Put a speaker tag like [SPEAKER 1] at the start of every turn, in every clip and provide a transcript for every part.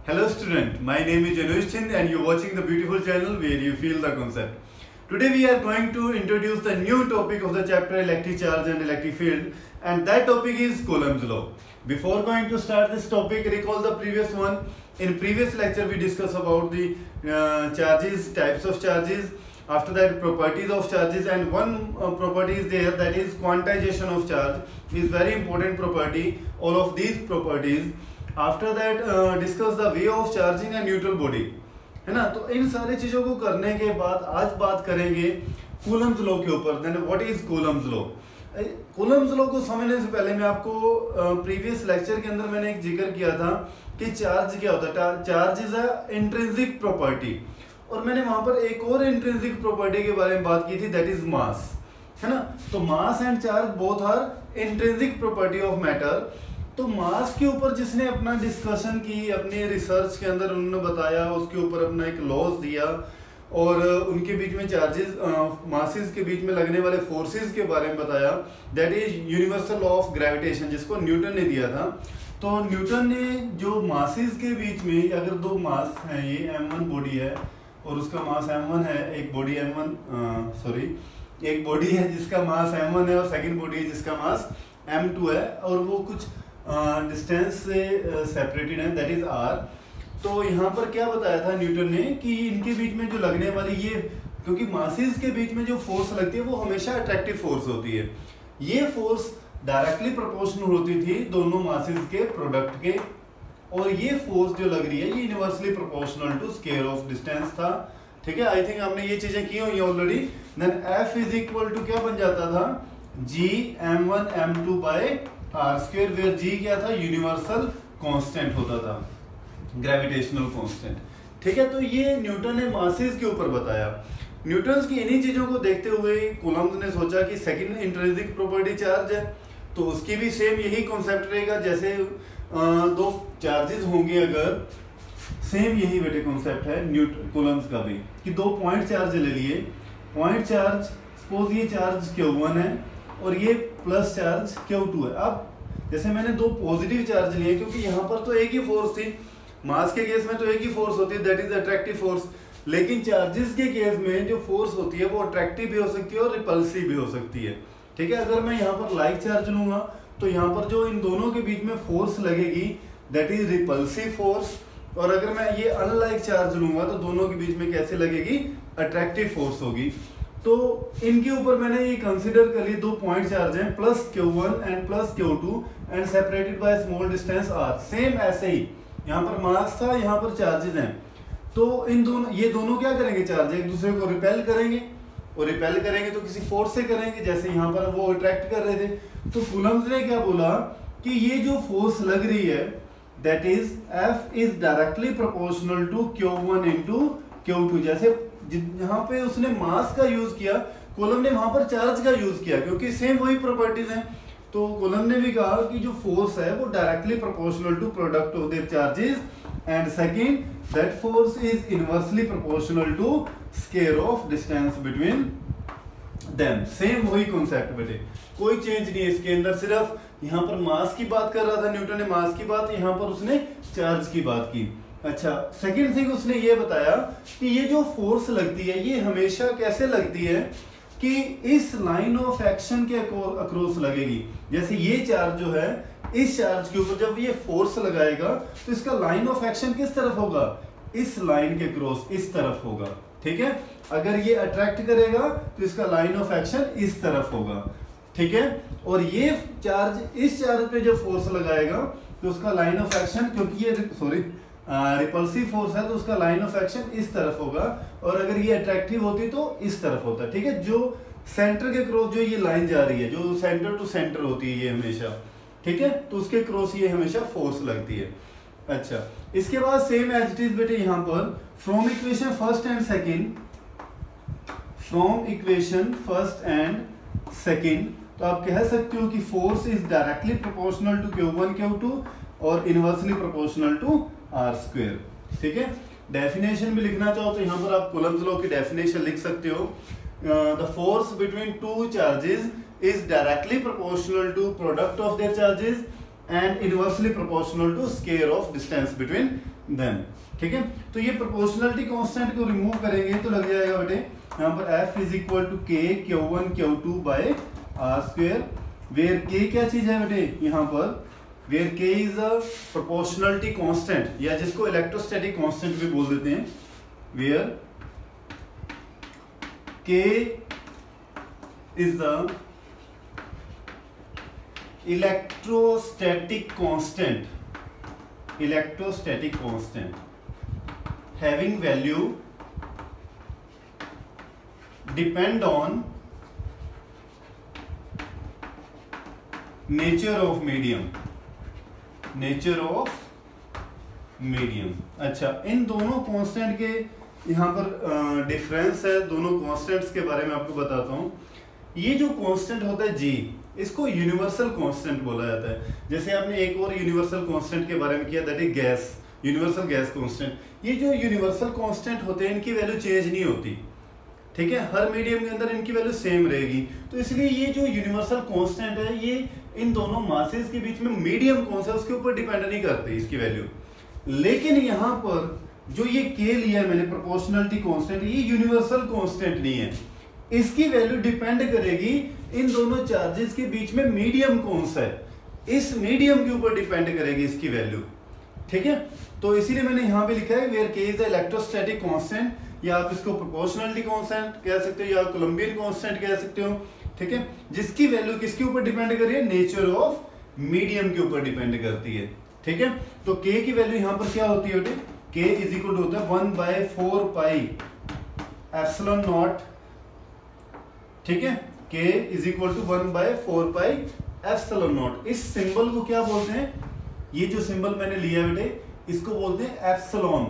[SPEAKER 1] Hello student, my name is Anush Chind and you're watching the beautiful channel where you feel the concept. Today we are going to introduce the new topic of the chapter electric charge and electric field, and that topic is Coulomb's law. Before going to start this topic, recall the previous one. In previous lecture we discussed about the charges, types of charges, after that properties of charges, and one property is there, that is quantization of charge is very important property. All of these properties, after that discuss the way of charging and neutral body, है ना। तो इन सारी चीज़ों को करने के बाद आज बात करेंगे कूलम्स लॉ के ऊपर। Then what is Coulomb's law. Coulomb's law को समझने से पहले मैं आपको प्रीवियस लेक्चर के अंदर मैंने एक जिक्र किया था कि चार्ज क्या होता है। Charge is a intrinsic property, और मैंने वहां पर एक और इंट्रिंसिक प्रॉपर्टी के बारे में बात की थी, दैट इज मास, है ना। तो mass and charge both are intrinsic property of matter. तो मास के ऊपर जिसने अपना डिस्कशन की, अपने रिसर्च के अंदर उन्होंने बताया, उसके ऊपर अपना एक लॉज दिया, और उनके बीच में चार्जेस मासेस के बीच में लगने वाले फोर्सेस के बारे में बताया, that is universal law of gravitation, जिसको न्यूटन ने दिया था। तो न्यूटन ने जो मासेस के बीच में, अगर दो मास हैं, ये m1 बॉडी है और उसका मास m1 है, एक बॉडी एक बॉडी है जिसका मास m1 है और सेकंड बॉडी है जिसका मास m2 है, और वो कुछ डिस्टेंस से सेपरेटेड है, दैट इज r। तो यहाँ पर क्या बताया था न्यूटन ने कि इनके बीच में जो लगने वाली ये, क्योंकि मासेस के बीच में जो फोर्स लगती है वो हमेशा अट्रैक्टिव फोर्स होती है। ये फोर्स डायरेक्टली प्रोपोर्शनल होती थी दोनों मासेस के प्रोडक्ट के, और ये फोर्स जो लग रही है ये universally proportional to square of distance था। ठीक है, आई थिंक आपने ये चीजें की हुई already. Then F is equal to क्या बन जाता था, G m1 m2 by r square, where G क्या था, यूनिवर्सल कांस्टेंट होता था, ग्रेविटेशनल कांस्टेंट। ठीक है, तो ये न्यूटन ने मासेस के ऊपर बताया। न्यूटन की इन्हीं चीजों को देखते हुए कूलम्ब ने सोचा कि सेकंड इंट्रिंसिक प्रॉपर्टी चार्ज है, तो उसकी भी सेम यही कॉन्सेप्ट रहेगा। जैसे दो चार्जेस होंगे, अगर सेम यही बेटे कॉन्सेप्ट है कूलम्ब का भी, कि दो पॉइंट चार्ज ले लिए। पॉइंट चार्ज, सपोज ये चार्ज Q1 है और ये प्लस चार्ज Q2 है। अब जैसे मैंने दो पॉजिटिव चार्ज लिए, क्योंकि यहाँ पर तो एक ही फोर्स थी, मास के केस में तो एक ही फोर्स होती है, दैट इज अट्रैक्टिव फोर्स। लेकिन चार्जेस के केस में जो फोर्स होती है वो अट्रैक्टिव भी हो सकती है और रिपल्सिव भी हो सकती है। ठीक है, अगर मैं यहाँ पर लाइक चार्ज लूंगा तो यहाँ पर जो इन दोनों के बीच में फोर्स लगेगी दैट इज रिपल्सिव फोर्स, और अगर मैं ये अनलाइक चार्ज लूंगा तो दोनों के बीच में कैसे लगेगी, अट्रैक्टिव फोर्स होगी। तो इनके ऊपर मैंने ये कंसीडर कर लिए, दो पॉइंट चार्ज हैं, plus Q1 and plus Q2 and separated by small distance r। Same ऐसे ही यहाँ पर मास था, यहाँ पर चार्जेस हैं, तो इन दोनों, ये दोनों क्या करेंगे, चार्ज एक दूसरे को रिपेल करेंगे, और रिपेल करेंगे तो किसी फोर्स से करेंगे, जैसे यहाँ पर वो अट्रैक्ट कर रहे थे। तो कूलम्ब ने क्या बोला कि ये जो फोर्स लग रही है that is F is directly proportional to Q1 into Q2। जैसे यहाँ पे उसने मास का यूज किया, कूलम्ब ने वहां पर चार्ज का यूज किया, क्योंकि सेम वही प्रॉपर्टीज हैं। तो कूलम्ब ने भी कहा कि जो फोर्स है वो directly proportional to product of their charges, and second that force is inversely proportional to square of distance between them. Same वही कॉन्सेप्ट बेटे, कोई चेंज नहीं है इसके अंदर। सिर्फ यहाँ पर मास की बात कर रहा था न्यूटन ने, मास की बात, यहाँ पर उसने चार्ज की बात की। अच्छा, सेकंड थिंग उसने ये बताया कि ये जो फोर्स लगती है ये हमेशा कैसे लगती है कि इस लाइन ऑफ एक्शन के अक्रॉस लगेगी। जैसे ये चार्ज जो है, इस चार्ज के ऊपर जब ये फोर्स लगाएगा तो इसका लाइन ऑफ एक्शन किस तरफ होगा, इस लाइन के क्रॉस, इस तरफ होगा। ठीक है, अगर ये अट्रैक्ट करेगा तो इसका लाइन ऑफ एक्शन इस तरफ होगा। ठीक है, और ये चार्ज इस चार्ज पे जब फोर्स लगाएगा तो उसका लाइन ऑफ एक्शन, क्योंकि ये रिपल्सिव फोर्स है तो उसका लाइन ऑफ एक्शन इस तरफ होगा, और अगर ये अट्रैक्टिव होती तो इस तरफ होता। ठीक है, जो सेंटर के क्रॉस जो ये लाइन जा रही है, जो सेंटर टू सेंटर होती है ये हमेशा, ठीक है, तो उसके क्रॉस ये हमेशा फोर्स लगती है। अच्छा, इसके बाद सेम एज इट इज बेटे, यहाँ पर from equation first and second, तो आप कह सकते हो कि force is directly proportional to Q1 Q2 और inversely proportional to r square. ठीक है, डेफिनेशन भी लिखना चाहो तो यहाँ पर आप कूलम्ब लॉ की डेफिनेशन लिख सकते हो। The force between two charges is directly proportional to product of their charges and inversely proportional to square of distance between them. ठीक है, तो ये प्रोपोर्शनलिटी कांस्टेंट को रिमूव करेंगे तो लग जाएगा बेटे यहाँ पर F is equal to K Q1 Q2 by R square, where K क्या चीज है बेटे यहाँ पर, where K is a proportionality constant या जिसको इलेक्ट्रोस्टैटिक कांस्टेंट भी बोल देते हैं, where K is the electrostatic constant having value depend on nature of medium। अच्छा, इन दोनों कांस्टेंट के यहाँ पर डिफरेंस है, दोनों कांस्टेंट्स के बारे में आपको बताता हूँ। ये जो कांस्टेंट होता है G, इसको यूनिवर्सल कांस्टेंट बोला जाता है। जैसे आपने एक और यूनिवर्सल कांस्टेंट के बारे में किया, that is gas, universal gas constant. ये जो यूनिवर्सल कांस्टेंट होते हैं इनकी वैल्यू चेंज नहीं होती, ठीक है, हर मीडियम के अंदर इनकी वैल्यू सेम रहेगी। तो इसलिए ये जो यूनिवर्सल कांस्टेंट है ये इन दोनों मासेस के बीच में मीडियम कौन सा है उसके ऊपर डिपेंड नहीं करती इसकी वैल्यू। लेकिन यहाँ पर जो ये K लिया है मैंने प्रोपोर्शनलिटी कांस्टेंट, ये यूनिवर्सल कांस्टेंट नहीं है, इसकी वैल्यू डिपेंड करेगी इन दोनों चार्जेस के बीच में मीडियम कौन सा है, इस मीडियम के ऊपर डिपेंड करेगी इसकी वैल्यू। ठीक है, तो इसीलिए मैंने यहाँ पे लिखा है where K is the electrostatic constant, या आप इसको प्रोपोर्शनलिटी कांस्टेंट कह सकते हो या कोलंबियन कांस्टेंट कह सकते हो। ठीक है, जिसकी वैल्यू किसके ऊपर डिपेंड कर रही है, नेचर ऑफ मीडियम के ऊपर डिपेंड करती है। ठीक है, तो K की वैल्यू यहाँ पर क्या होती है बेटे, K इज इक्वल टू होता है 1/4 पाई एप्सिलॉन नॉट। ठीक है, K is equal to 1/4 pi epsilon naught. इस सिंबल को क्या बोलते हैं, ये जो सिंबल मैंने लिया बेटे इसको बोलते हैं एप्सिलॉन,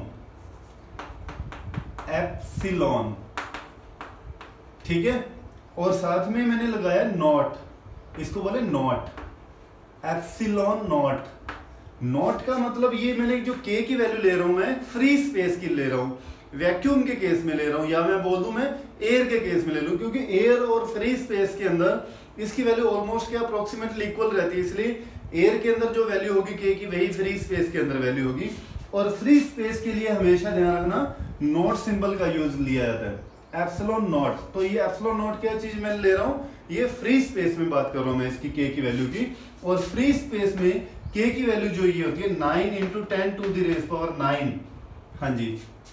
[SPEAKER 1] एप्सिलॉन। ठीक है, और साथ में मैंने लगाया नॉट, इसको बोले नॉट, एप्सिलॉन नॉट। नॉट का मतलब ये मैंने जो K की वैल्यू ले रहा हूं मैं फ्री स्पेस की ले रहा हूं, वैक्यूम के केस में ले रहा हूं, या मैं बोल दूं मैं एयर के केस में ले लूं, क्योंकि एयर और फ्री स्पेस के अंदर इसकी वैल्यू ऑलमोस्ट क्या अप्रोक्सीमेटली इक्वल रहती है। इसलिए एयर के अंदर जो वैल्यू होगी K की वही फ्री स्पेस के अंदर वैल्यू होगी। और फ्री स्पेस के लिए हमेशा ध्यान रखना नॉट सिंबल का यूज लिया जाता है, एप्सिलॉन नॉट। तो ये एप्सिलॉन नॉट क्या चीज मैं ले रहा हूं, ये फ्री स्पेस में बात कर रहा हूं मैं इसकी K की वैल्यू की। और फ्री स्पेस में K की वैल्यू जो ये होती है 9 × 10⁻⁹। हाँ जी,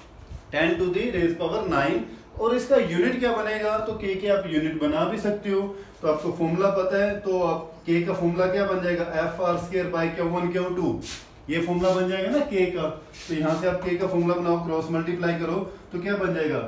[SPEAKER 1] 10⁻⁹। और इसका यूनिट क्या बनेगा, तो K के आप यूनिट बना भी सकते हो, तो आपको फॉर्मूला पता है, तो आप K का फॉर्मूला क्या बन जाएगा, FR² Q1 Q2, ये फॉर्मूला बन जाएगा ना K का। तो यहाँ से आप K का फॉर्मूला बनाओ, क्रॉस मल्टीप्लाई करो तो क्या बन जाएगा,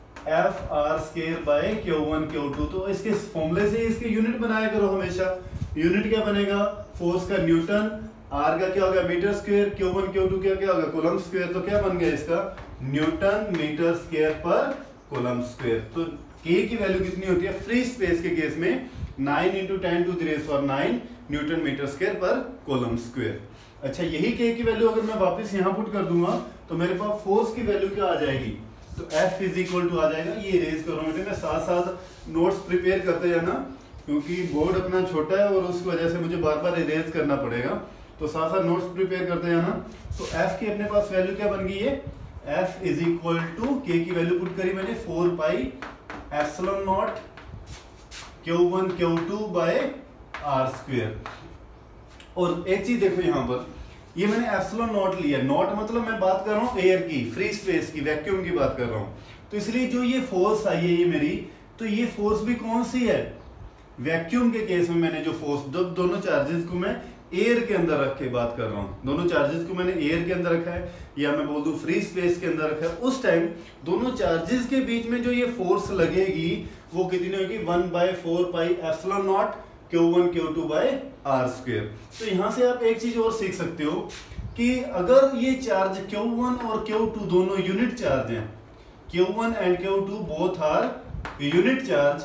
[SPEAKER 1] FR² Q1 Q2। तो इसके फॉर्मूले से इसके यूनिट बनाया करो हमेशा। यूनिट क्या बनेगा, फोर्स का न्यूटन, R का क्या होगा मीटर स्क्वायर, Q1 Q2 क्या होगा कूलम स्क्वायर। तो क्या बन गया इसका, न्यूटन मीटर स्क्वायर पर कूलम स्क्वायर। तो K की वैल्यू कितनी होती है फ्री स्पेस के केस में, 9 × 10⁻⁹ न्यूटन मीटर स्क्वायर पर कूलम स्क्वायर। अच्छा, यही K की वैल्यू अगर मैं वापस यहाँ पुट कर दूंगा तो मेरे पास फोर्स की वैल्यू क्या आ जाएगी, तो F इज इक्वल टू आ जाएगा, ये इरेज करो बेटे, मैं साथ साथ नोट्स प्रिपेयर करते जाना, क्योंकि बोर्ड अपना छोटा है और उस वजह से मुझे बार बार इरेज करना पड़ेगा, तो साथ साथ नोट्स प्रिपेयर करते जाना। तो F की अपने पास वैल्यू क्या बन गई है, F is equal to K की वैल्यू पुट करी मैंने 4 pi epsilon naught Q1 Q2 by R square. और एक चीज देखो यहाँ पर, ये मैंने एप्सिलॉन नॉट लिया, नॉट मतलब मैं बात कर रहा हूँ एयर की, फ्री स्पेस की, वैक्यूम की बात कर रहा हूँ। तो इसलिए जो ये फोर्स आई है ये मेरी, तो ये फोर्स भी कौन सी है, वैक्यूम के केस में मैंने जो फोर्स, दोनों चार्जेस को मैं एयर के अंदर रख के बात कर रहा हूँ, दोनों चार्जेस को मैंने एयर के अंदर रखा है, या मैं बोल दूं फ्री स्पेस के अंदर रखा है, उस टाइम दोनों चार्जेस के बीच में जो ये फोर्स लगेगी वो कितनी होगी, 1/4 pi epsilon naught Q1 Q2 by R square. तो यहाँ से आप एक चीज और सीख सकते हो कि अगर ये चार्ज Q1 और Q2 दोनों यूनिट चार्ज हैं, Q1 and Q2 both are unit charge,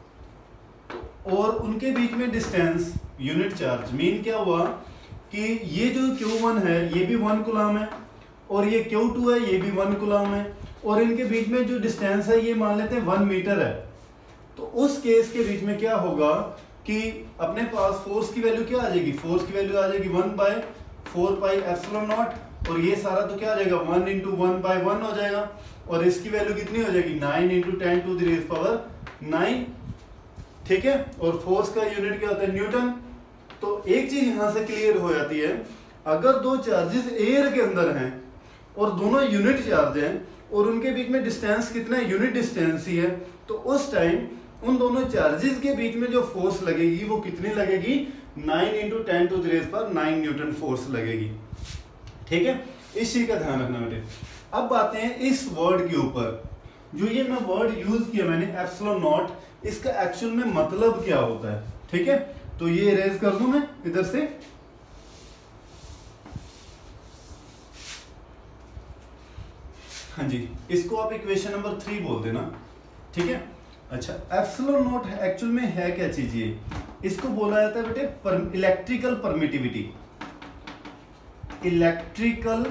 [SPEAKER 1] और उनके बीच में डिस्टेंस यूनिट चार्ज, मीन क्या हुआ कि ये जो Q1 है ये भी 1 कूलम है, और ये Q2 है ये भी 1 कूलम है, और इनके बीच में जो डिस्टेंस है ये मान लेते हैं 1 मीटर है। तो उस केस के बीच में क्या होगा कि अपने पास फोर्स की वैल्यू क्या आ जाएगी, फोर्स की वैल्यू आ जाएगी 1/4 पाई एप्सिलॉन नॉट, और ये सारा तो क्या हो जाएगा 1 इंटू 1/1 हो जाएगा, और इसकी वैल्यू कितनी हो जाएगी 9 into 10 to the raise power 9, ठीक है। और फोर्स का यूनिट क्या होता है न्यूटन। तो एक चीज यहां से क्लियर हो जाती है, अगर दो चार्जेस एयर के अंदर हैं और दोनों यूनिट चार्ज हैं और उनके बीच में डिस्टेंस कितना है, यूनिट डिस्टेंस ही है, तो उस टाइम उन दोनों चार्जेस के बीच में जो फोर्स लगेगी वो कितनी लगेगी 9 into 10 to the raise power 9 newton force लगेगी, ठीक है। इस चीज का ध्यान रखना बेटे। अब आते हैं इस वर्ड के ऊपर, जो ये मैं वर्ड यूज किया मैंने एप्सिलॉन नॉट, इसका एक्चुअल में मतलब क्या होता है, ठीक है। तो ये इरेज कर दूं मैं इधर से, हाँ जी, इसको आप इक्वेशन नंबर 3 बोल देना, ठीक है। अच्छा, एप्सिलॉन नॉट एक्चुअल में है क्या चीज ये, इसको बोला जाता है बेटे electrical permittivity. Electrical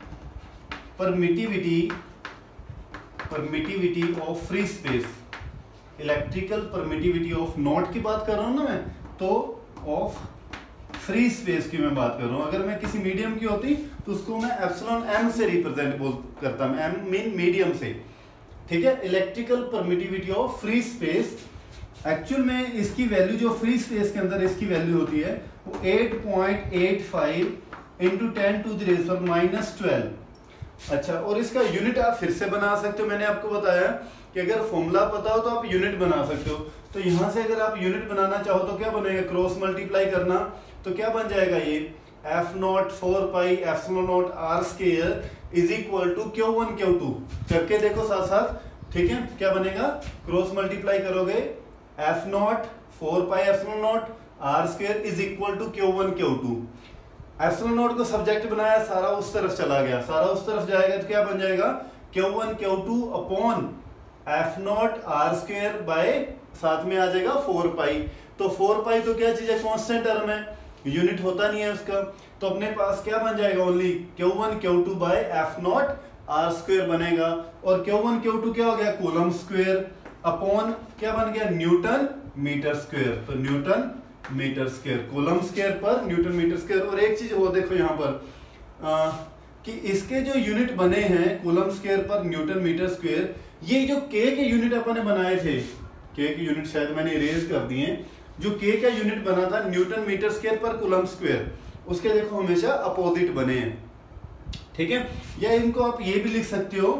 [SPEAKER 1] permittivity of free space, electrical permittivity of naught की बात कर रहा हूं ना मैं, तो ऑफ फ्री स्पेस की मैं बात कर रहा हूं। अगर मैं किसी मीडियम की होती तो उसको मैं एप्सिलॉन एम से रिप्रेजेंट करता, मैं एम मीन मीडियम से, ठीक है। Electrical permittivity of free space, actual में इसकी वैल्यू जो फ्री स्पेस के अंदर इसकी वैल्यू होती है वो 8.85 into 10 to the raise power -12। अच्छा, और इसका यूनिट आप फिर से बना सकते हो, मैंने आपको बताया कि अगर फॉर्मूला पता हो तो आप यूनिट बना सकते हो। तो यहां से अगर आप यूनिट बनाना चाहो तो क्या बनेगा, क्रॉस मल्टीप्लाई करना, तो क्या बन जाएगा ये F0 4 pi epsilon naught r square is equal to Q1 Q2 करके देखो साथ साथ, ठीक है। क्या बनेगा, क्रॉस मल्टीप्लाई करोगे F0 4 pi epsilon naught r square is equal to Q1 Q2। Epsilon naught को सब्जेक्ट बनाया, सारा उस तरफ चला गया, सारा उस तरफ जाएगा तो क्या बन जाएगा Q1 Q2 upon F0 r square by साथ में आ जाएगा 4 पाई। तो 4 पाई तो क्या चीज है, कांस्टेंट टर्म है, यूनिट होता नहीं है उसका, तो अपने पास क्या बन जाएगा only Q1 Q2 bye F0 r square बनेगा। और Q1 Q2 क्या हो गया, कूलम स्क्वायर अपॉन क्या बन गया, न्यूटन मीटर स्क्वायर। तो newton metre square, coulomb square पर न्यूटन मीटर स्क्वायर। और एक चीज वो देखो यहाँ पर कि इसके जो यूनिट बने हैं कूलम स्क्वायर पर न्यूटन मीटर स्क्वायर, ये जो के यूनिट अपन ने बनाए थे, के यूनिट शायद मैंने इरेज कर दिए, जो के का यूनिट बना था न्यूटन मीटर स्क्वायर पर कूलम स्क्वायर, उसके देखो हमेशा अपोजिट बने हैं, ठीक है। या इनको आप ये भी लिख सकते हो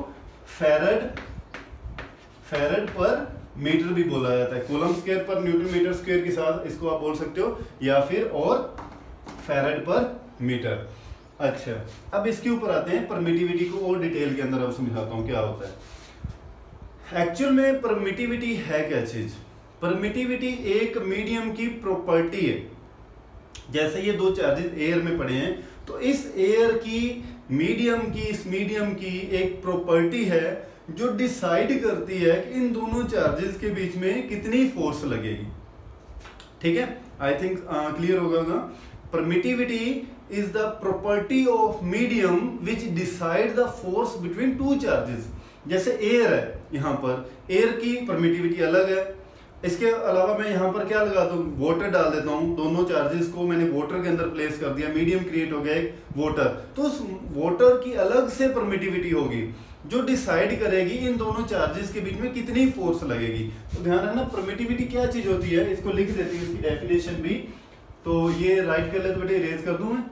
[SPEAKER 1] फैरड पर मीटर भी बोला जाता है, कूलम स्क्वायर पर न्यूटन मीटर स्क्वायर के साथ इसको आप बोल सकते हो, या फिर और फैरड पर मीटर। अच्छा, अब इसके ऊपर आते हैं परमिटिविटी को और डिटेल के अंदर अब समझाता हूं क्या होता है। एक्चुअल में परमिटिविटी है क्या चीज, परमिटिविटी एक मीडियम की प्रॉपर्टी है। जैसे ये दो चार्जेस एयर में पड़े हैं, तो इस एयर की इस मीडियम की एक प्रॉपर्टी है जो डिसाइड करती है कि इन दोनों चार्जेस के बीच में कितनी फोर्स लगेगी, ठीक है। आई थिंक क्लियर होगा। Permittivity is the property of medium which decide the force between two charges. जैसे एयर है, यहाँ पर एयर की परमिटिविटी अलग है। इसके अलावा मैं यहाँ पर क्या लगाता हूँ, वाटर डाल देता हूँ, दोनों चार्जेस को मैंने वाटर के अंदर प्लेस कर दिया, मीडियम क्रिएट हो गया एक वाटर, तो उस वाटर की अलग से परमिटिविटी होगी जो डिसाइड करेगी इन दोनों चार्जेस के बीच में कितनी फोर्स लगेगी। तो ध्यान रखना परमिटिविटी क्या चीज होती है, इसको लिख देती है इसकी डेफिनेशन भी। तो ये राइट कर ले तो बेटे इरेज कर दूं मैं।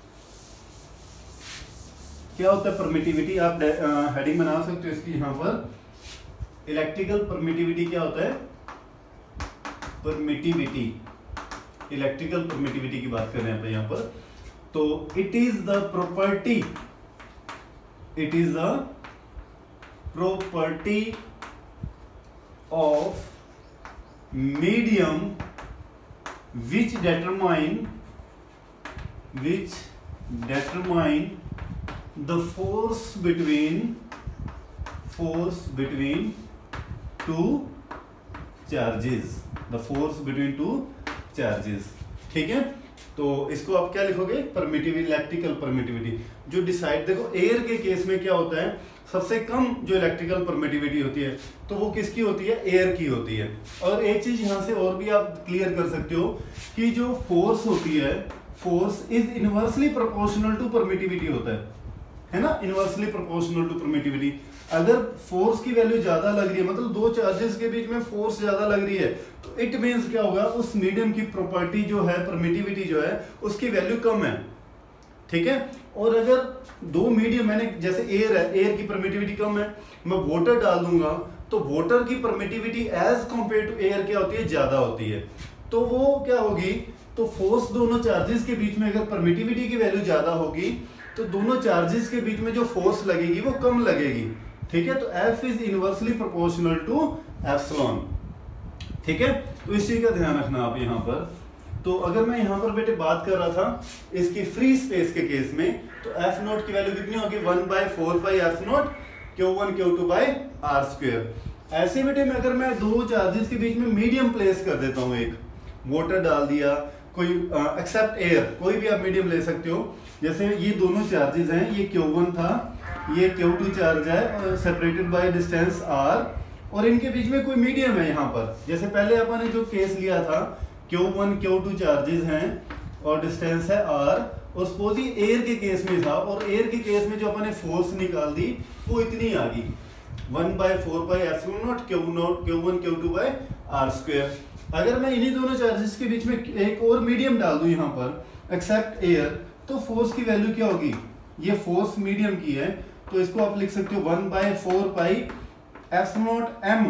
[SPEAKER 1] क्या होता है परमिटिविटी, आप हेडिंग बना सकते हो इसकी यहाँ पर। इलेक्ट्रिकल परमिटिविटी क्या होता है, परमिटिविटी, इलेक्ट्रिकल परमिटिविटी की बात कर रहे हैं यहाँ पर। तो it is the property of medium which determine the force between two charges, ठीक है। तो इसको आप क्या लिखोगे, परमिटिविटी, इलेक्ट्रिकल परमिटिविटी जो डिसाइड, देखो एयर के केस में क्या होता है, सबसे कम जो इलेक्ट्रिकल परमिटिविटी होती है तो वो किसकी होती है, एयर की होती है। और एक चीज यहां से और भी आप क्लियर कर सकते हो कि जो फोर्स होती है, force is inversely proportional to permittivity होता है। है ना, इनवर्सली प्रोपोर्शनल टू परमिटिविटी। अगर फोर्स की वैल्यू ज्यादा लग रही है, मतलब दो चार्जेस के बीच में फोर्स ज्यादा लग रही है, तो इट मींस क्या होगा, उस मीडियम की प्रॉपर्टी जो है, परमिटिविटी जो है, उसकी वैल्यू कम है, ठीक है। और अगर दो मीडियम, मैंने जैसे एयर है, एयर की परमिटिविटी कम है, मैं वाटर डाल दूंगा तो वाटर की permittivity as compare to air क्या होती है, ज्यादा होती है। तो वो क्या होगी, तो फोर्स दोनों चार्जेस के बीच में अगर परमिटिविटी की वैल्यू ज्यादा होगी तो दोनों चार्जेस के बीच में जो फोर्स लगेगी वो कम लगेगी, ठीक है। तो F is inversely proportional to epsilon, ठीक है। तो इस चीज का ध्यान रखना आप यहाँ पर। तो अगर मैं यहाँ पर बेटे बात कर रहा था इसकी फ्री स्पेस के केस में, तो एफ नोट की वैल्यू कितनी होगी, 1/4π Q1 Q2 r स्क्वायर। ऐसे बेटे में अगर मैं दो चार्जेस के बीच में मीडियम प्लेस कर देता हूँ, एक वाटर डाल दिया, कोई एक्सेप्ट एयर, कोई भी आप मीडियम ले सकते हो। जैसे ये दोनों चार्जेस हैं, ये Q1 था, ये Q2 चार्ज है, सेपरेटेड बाय डिस्टेंस r, और इनके बीच में कोई मीडियम है यहाँ पर। जैसे पहले अपन ने जो केस लिया था, Q1 Q2 चार्जेस हैं और डिस्टेंस है r, और सपोज ये एयर के केस में था, और एयर के केस में जो अपन ने फोर्स निकाल दी वो इतनी आ गई, 1/4πε0 Q1 Q2 r स्क्वायर। अगर मैं इन्हीं दोनों चार्जेस के बीच में एक और मीडियम डाल दूं यहाँ पर, एक्सेप्ट एयर, तो फोर्स की वैल्यू क्या होगी, ये फोर्स मीडियम की है, तो इसको आप लिख सकते हो 1/4πε0 m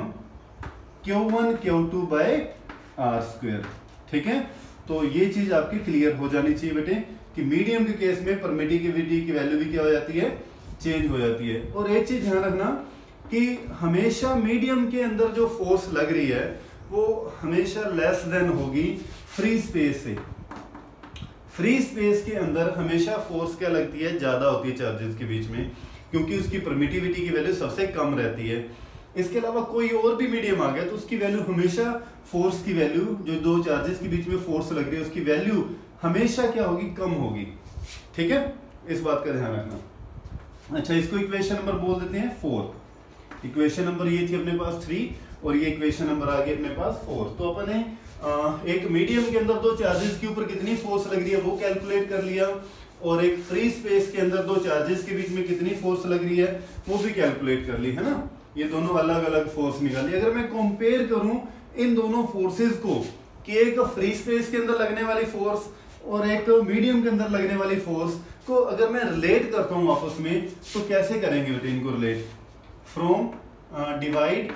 [SPEAKER 1] Q1 Q2 r square, ठीक है। तो ये चीज आपकी क्लियर हो जानी चाहिए बेटे कि मीडियम के केस में परमिटिविटी की वैल्यू भी क्या हो जाती है, चेंज हो जाती है। और एक चीज ध्यान रखना कि हमेशा मीडियम के अंदर जो फोर्स लग रही है वो हमेशा लेस देन होगी फ्री स्पेस से। फ्री स्पेस के अंदर हमेशा फोर्स क्या लगती है, ज्यादा होती है चार्जेस के बीच में, क्योंकि उसकी परमिटिविटी की वैल्यू सबसे कम रहती है। इसके अलावा कोई और भी मीडियम आ गया तो उसकी वैल्यू हमेशा, फोर्स की वैल्यू जो दो चार्जेस के बीच में फोर्स लग रही है उसकी वैल्यू हमेशा क्या होगी, कम होगी, ठीक है। इस बात का ध्यान रखना। अच्छा, इसको इक्वेशन नंबर बोल देते हैं 4। इक्वेशन नंबर ये थी अपने पास 3, और ये इक्वेशन नंबर आ गई अपने पास 4। तो अपन ने एक मीडियम के अंदर दो चार्जेस के ऊपर कितनी फोर्स लग रही है वो कैलकुलेट कर लिया, और एक फ्री स्पेस के अंदर दो चार्जेस के बीच में कितनी फोर्स लग रही है वो भी कैलकुलेट कर ली, है ना। ये दोनों अलग अलग फोर्स निकाली। अगर मैं कंपेयर करूं इन दोनों फोर्सेस को, कि एक फ्री स्पेस के अंदर लगने वाली फोर्स और एक मीडियम के अंदर लगने वाली फोर्स को अगर मैं रिलेट करता हूं आपस में, तो कैसे करेंगे बेटे इनको रिलेट, फ्रॉम डिवाइड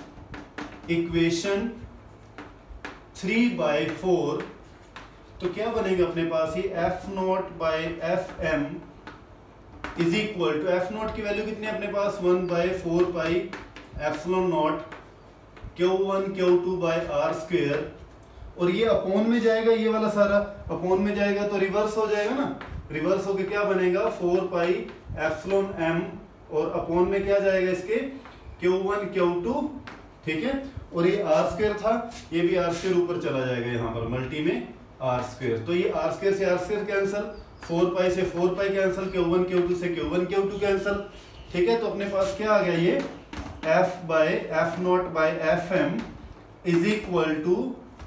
[SPEAKER 1] इक्वेशन 3/4, तो क्या बनेगा अपने पास, ये F0/Fm is equal to, F0 की वैल्यू कितनी है अपने पास, 1/4πε0 Q1 Q2 r स्क्वायर, और ये अपॉन में जाएगा, ये वाला सारा अपॉन में जाएगा तो रिवर्स हो जाएगा ना, रिवर्स होके क्या बनेगा 4πε0m, और अपॉन में क्या जाएगा इसके Q1 Q2, ठीक है। और ये r स्क्वायर था, ये भी r स्क्वायर ऊपर चला जाएगा यहाँ पर मल्टी में r स्क्वायर, तो ये r स्क्वायर से r स्क्वायर कैंसिल, 4π से 4π कैंसिल, Q1 Q2 से Q1 Q2 कैंसिल, ठीक है। तो अपने पास क्या आ गया, ये F/F0/Fm is equal to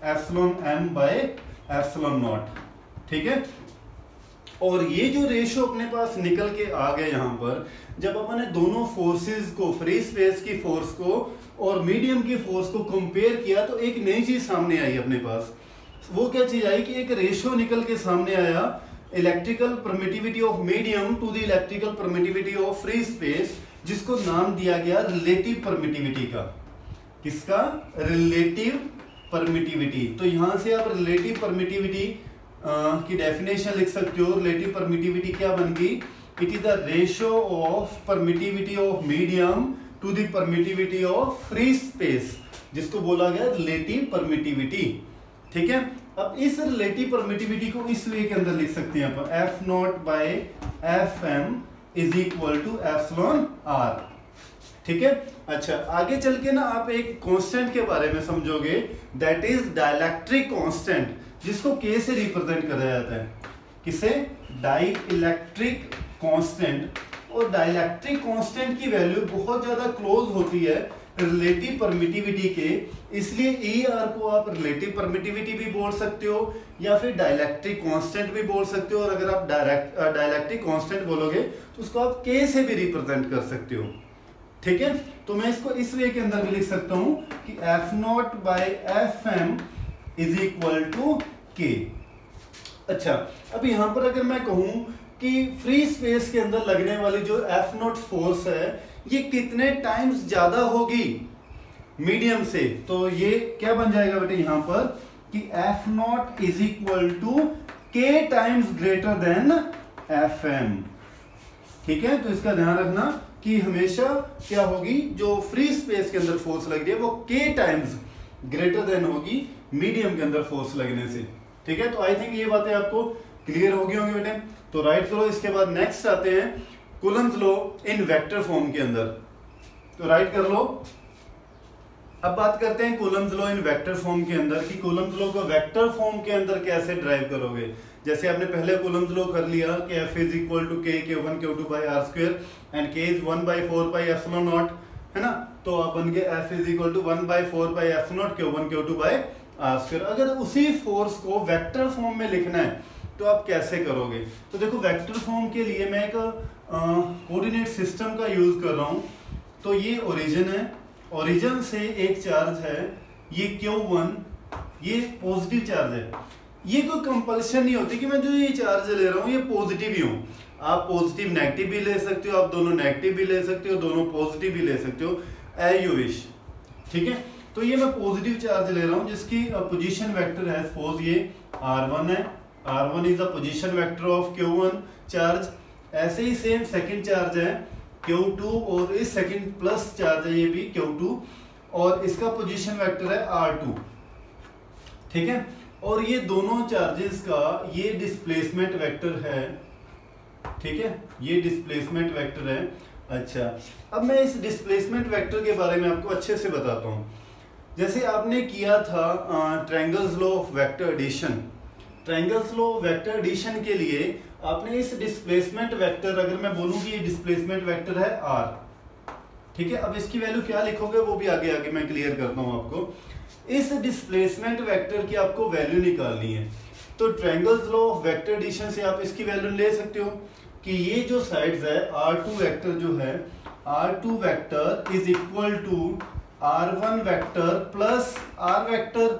[SPEAKER 1] ε/m/ε0, ठीक है। और ये जो रेशियो अपने पास निकल के आ गए यहाँ पर, जब अपन ने दोनों फोर्सेस को, फ्री स्पेस की फोर्स को और मीडियम की फोर्स को कंपेयर किया, तो एक नई चीज सामने आई अपने पास। वो क्या चीज आई कि एक रेशियो निकल के सामने आया, electrical permittivity of medium to the electrical permittivity of free space, जिसको नाम दिया गया रिलेटिव परमिटिविटी का। किसका, रिलेटिव परमिटिविटी। तो यहां से आप रिलेटिव परमिटिविटी की डेफिनेशन लिख सकते हो। रिलेटिव परमिटिविटी क्या बन गई, it is the ratio of permittivity of medium to the permittivity of free space, जिसको बोला गया रिलेटिव परमिटिविटी, ठीक है। अब इस रिलेटिव परमिटिविटी को इस वे के अंदर लिख सकते हैं अपन, F0/Fm is equal to εr, ठीक है। अच्छा, आगे चल के ना आप एक कांस्टेंट के बारे में समझोगे, दैट इज डाइलेक्ट्रिक कांस्टेंट, जिसको K से रिप्रेजेंट करा जाता है। किसे, डाइलेक्ट्रिक कांस्टेंट। और डाइलेक्ट्रिक कांस्टेंट की वैल्यू बहुत ज्यादा क्लोज होती है रिलेटिव परमिटिविटी के, इसलिए ई आर को आप रिलेटिव परमिटिविटी भी बोल सकते हो या फिर डाइलेक्ट्रिक कांस्टेंट भी बोल सकते हो, और अगर आप डाइलेक्ट्रिक कांस्टेंट बोलोगे तो उसको आप के से भी रिप्रेजेंट कर सकते हो। ठीक है, तो मैं इसको इस वे के अंदर भी लिख सकता हूं कि F naught by F M is equal to K. अच्छा, अब यहां पर अगर मैं कहूं कि फ्री स्पेस के अंदर लगने वाली जो एफ नॉट फोर्स है ये कितने टाइम्स ज्यादा होगी मीडियम से, तो ये क्या बन जाएगा बेटे यहां पर कि F naught is equal to K times greater than F M. ठीक है, तो इसका ध्यान रखना कि हमेशा क्या होगी, जो फ्री स्पेस के अंदर फोर्स लग रही है वो के टाइम्स ग्रेटर देन होगी मीडियम के अंदर फोर्स लगने से। ठीक है, तो आई थिंक ये बातें आपको क्लियर हो गई होंगी बेटे। तो राइट करो। इसके बाद नेक्स्ट आते हैं Coulomb's law in vector form के अंदर, तो राइट कर लो। अब बात करते हैं Coulomb's law in vector form के अंदर कि कूलम्स लॉ को वेक्टर फॉर्म के अंदर कैसे ड्राइव करोगे। जैसे आपने पहले कूलम्स लॉ कर लिया कि F is equal to K Q1 Q2 by R square and K is 1/4 pi epsilon naught, है ना, तो आप बन गए F is equal to 1/4 pi epsilon naught Q1 Q2 by R square. अगर उसी फोर्स को वेक्टर फॉर्म में लिखना है तो आप कैसे करोगे। तो देखो वेक्टर फॉर्म के लिए मैं एक कोऑर्डिनेट सिस्टम का यूज कर रहा हूं। तो ये ओरिजिन है, ओरिजिन से एक चार्ज है ये Q1, ये पॉजिटिव चार्ज है। ये कोई कंपल्शन नहीं होती कि मैं जो ये चार्ज ले रहा हूँ ये पॉजिटिव ही हूँ। आप पॉजिटिव नेगेटिव भी ले सकते हो, आप दोनों नेगेटिव भी ले सकते हो, दोनों पॉजिटिव भी ले सकते हो, एज यू विश। ठीक है, तो ये मैं पॉजिटिव चार्ज ले रहा हूँ जिसकी पोजीशन वेक्टर है, सपोज ये R1 है, R1 is the position vector of Q1 charge. ऐसे ही सेम सेकंड चार्ज है Q2 और इस सेकंड प्लस चार्ज है ये भी Q2 और इसका पोजीशन वेक्टर है R2। ठीक है, और ये दोनों चार्जेस का ये डिस्प्लेसमेंट वेक्टर है। ठीक है, ये डिस्प्लेसमेंट वेक्टर है। अच्छा, अब मैं इस डिस्प्लेसमेंट वेक्टर के बारे में आपको अच्छे से बताता हूँ। जैसे आपने किया था triangle's law of vector addition, triangle's law of vector addition के लिए आपने इस डिस्प्लेसमेंट वेक्टर, अगर मैं बोलूं कि ये डिस्प्लेसमेंट वेक्टर है R, ठीक है, अब इसकी वैल्यू क्या लिखोगे वो भी आगे आगे मैं क्लियर करता हूं आपको। इस डिस्प्लेसमेंट वेक्टर की आपको वैल्यू निकालनी है, तो triangle's law of vector addition से आप इसकी वैल्यू ले सकते हो कि ये जो साइड्स है R2 वेक्टर जो है, R2 vector is equal to R1 vector plus R vector.